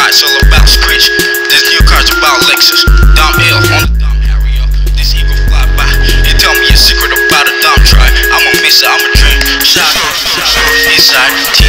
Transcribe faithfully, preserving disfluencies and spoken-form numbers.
it's all about scritch. This new car's about Lexus. Dumb L on the dumb Harrier. This eagle fly by. You tell me a secret about a dumb try. I'm a mister, I'm a dream. Shot inside.